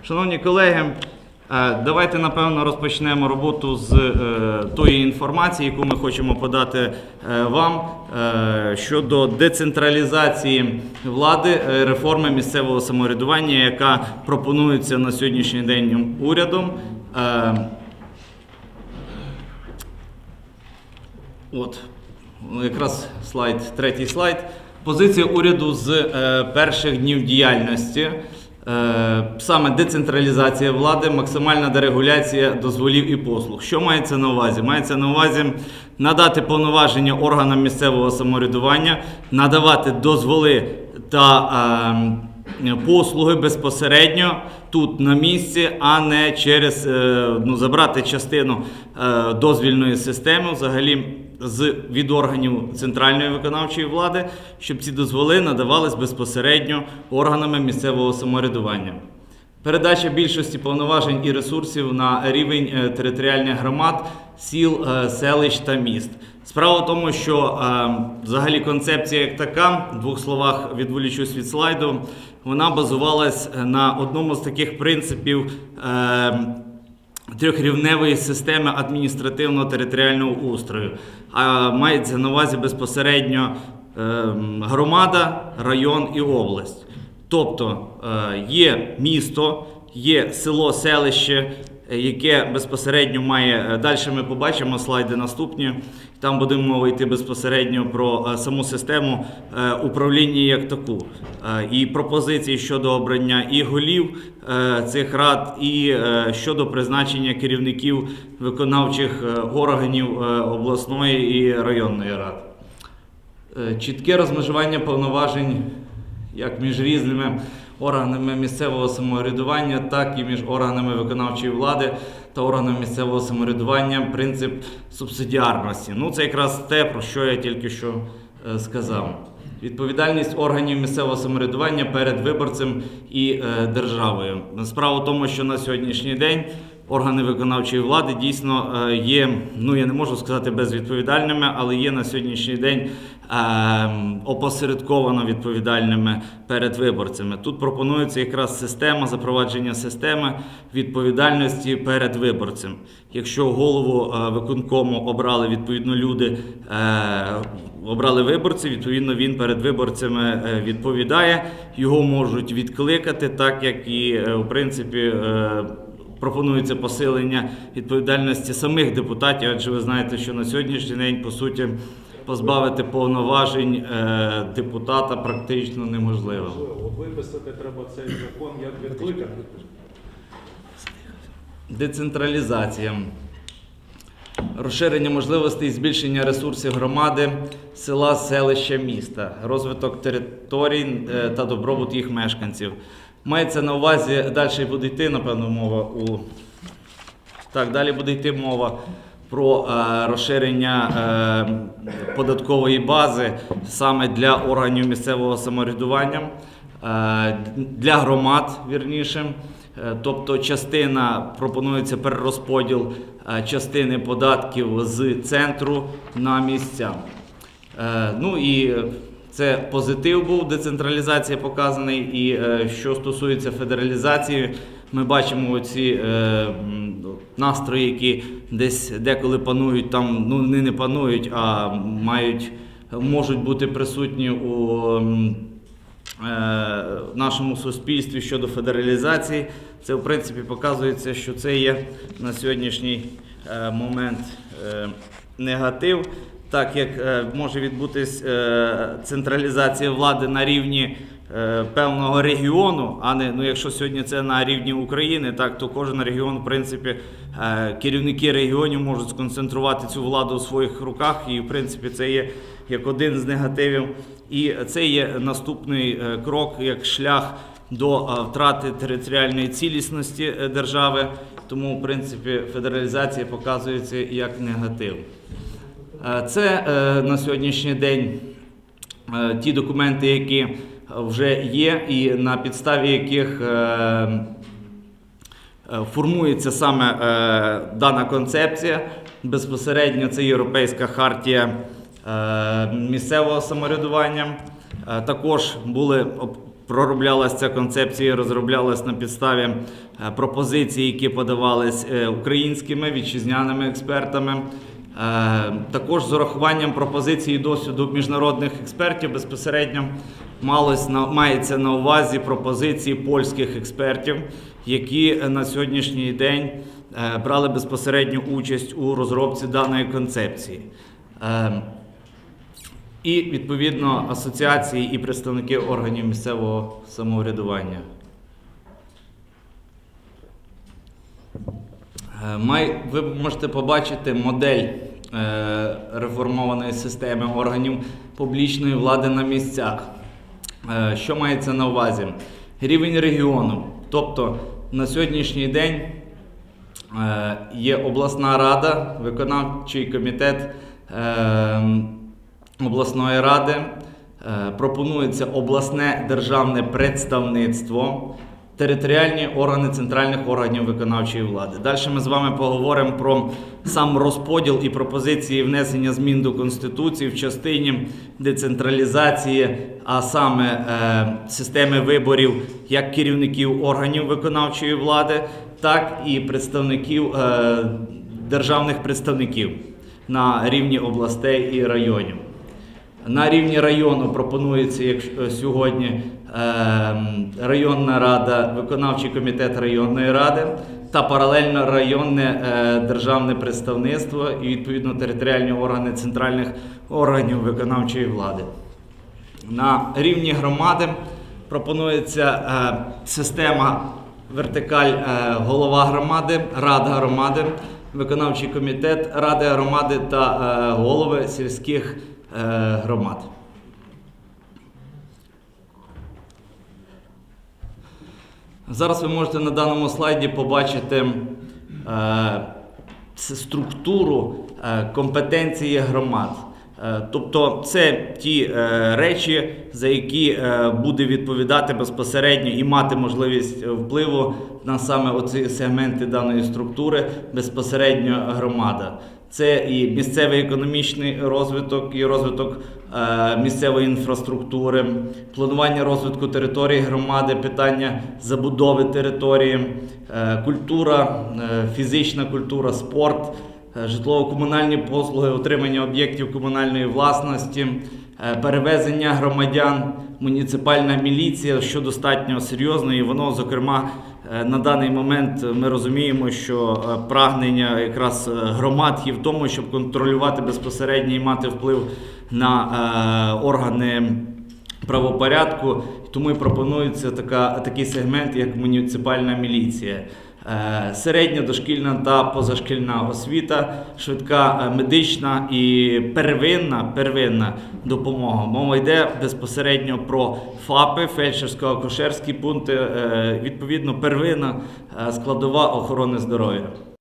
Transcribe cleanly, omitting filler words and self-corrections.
Шановні колеги, давайте, напевно, розпочнемо роботу з тої інформації, яку ми хочемо подати вам щодо децентралізації влади, реформи місцевого самоврядування, яка пропонується на сьогоднішній день урядом. От, якраз третій слайд. Позиція уряду з перших днів діяльності. Саме децентралізація влади, максимальна дерегуляція дозволів і послуг. Що мається на увазі? Мається на увазі надати повноваження органам місцевого самоврядування, надавати дозволи та послуги безпосередньо тут на місці, а не через забрати частину дозвільної системи взагалі від органів центральної виконавчої влади, щоб ці дозволи надавались безпосередньо органами місцевого самоврядування. Передача більшості повноважень і ресурсів на рівень територіальних громад, сіл, селищ та міст. Справа в тому, що взагалі концепція як така, в двох словах відволічусь від слайду, вона базувалась на одному з таких принципів трьохрівневої системи адміністративно-територіального устрою. Мається на увазі безпосередньо громада, район і область. Тобто є місто, є село, селище, яке безпосередньо має, далі ми побачимо слайди наступні, там будемо мова йти безпосередньо про саму систему управління як таку. І пропозиції щодо обрання і голів цих рад, і щодо призначення керівників виконавчих органів обласної і районної рад. Чітке розмежування повноважень як між різними органами місцевого самоврядування, так і між органами виконавчої влади та органами місцевого самоврядування, принцип субсидіарності. Це якраз те, про що я тільки що сказав. Відповідальність органів місцевого самоврядування перед виборцем і державою. Справа в тому, що на сьогоднішній день органи виконавчої влади дійсно є, я не можу сказати безвідповідальними, але є на сьогоднішній день опосередковано відповідальними перед виборцями. Тут пропонується якраз система, запровадження системи відповідальності перед виборцем. Якщо голову виконкому обрали відповідно люди, обрали виборці, відповідно він перед виборцями відповідає, його можуть відкликати, так як і в принципі пропонується посилення відповідальності самих депутатів, адже ви знаєте, що на сьогоднішній день, по суті, позбавити повноважень депутата практично неможливо. От виписати треба цей закон, як відкликати. Децентралізація. Розширення можливостей і збільшення ресурсів громади, села, селища, міста. Розвиток територій та добробут їх мешканців. Мається на увазі, далі буде йти, напевно, мова далі буде йти мова про розширення податкової бази саме для органів місцевого самоврядування, для громад, вірніше. Тобто пропонується перерозподіл частини податків з центру на місця. І це позитив був, децентралізація показаний, і що стосується федералізації, ми бачимо ці настрої, які десь деколи панують, там, вони не панують, а можуть бути присутні у нашому суспільстві щодо федералізації. Це, в принципі, показується, що це є на сьогоднішній момент негатив. Так як може відбутись централізація влади на рівні певного регіону, а не, якщо сьогодні це на рівні України, то кожен регіон, в принципі, керівники регіонів можуть сконцентрувати цю владу у своїх руках, і, в принципі, це є як один з негативів. І це є наступний крок, як шлях до втрати територіальної цілісності держави, тому, в принципі, федералізація показується як негатив. Це на сьогоднішній день ті документи, які вже є і на підставі яких формується саме дана концепція. Безпосередньо це Європейська хартія місцевого самоврядування. Також були пророблялася ця концепція, розроблялась на підставі пропозицій, які подавались українськими вітчизняними експертами. Також з урахуванням пропозицій і досвіду міжнародних експертів безпосередньо мається на увазі пропозиції польських експертів, які на сьогоднішній день брали безпосередню участь у розробці даної концепції. І, відповідно, асоціації і представники органів місцевого самоврядування. Ви можете побачити модель реформованої системи органів публічної влади на місцях. Що мається на увазі? Рівень регіону. Тобто на сьогоднішній день є обласна рада, виконавчий комітет обласної ради, пропонується обласне державне представництво, територіальні органи центральних органів виконавчої влади. Далі ми з вами поговоримо про сам розподіл і пропозиції внесення змін до Конституції в частині децентралізації, а саме системи виборів як керівників органів виконавчої влади, так і представників, державних представників на рівні областей і районів. На рівні району пропонується, як сьогодні, районна рада, виконавчий комітет районної ради та паралельно районне державне представництво і, відповідно, територіальні органи центральних органів виконавчої влади. На рівні громади пропонується система вертикаль голова громади, рада громади, виконавчий комітет ради громади та голови сільських громад. Зараз ви можете на даному слайді побачити структуру компетенції громад. Тобто це ті речі, за які буде відповідати безпосередньо і мати можливість впливу на саме оці сегменти даної структури безпосередньо громада. Це і місцевий економічний розвиток, і розвиток місцевої інфраструктури, планування розвитку території громади, питання забудови території, культура, фізична культура, спорт, житлово-комунальні послуги, утримання об'єктів комунальної власності, перевезення громадян, муніципальна міліція, що достатньо серйозно, і воно, зокрема, на даний момент ми розуміємо, що прагнення якраз громад є в тому, щоб контролювати безпосередньо і мати вплив на органи правопорядку, тому і пропонується такий сегмент, як муніципальна міліція. Середня, дошкільна та позашкільна освіта, швидка медична і первинна допомога. Мова йде безпосередньо про ФАПи, фельдшерсько-акушерські пункти, відповідно первинна складова охорони здоров'я.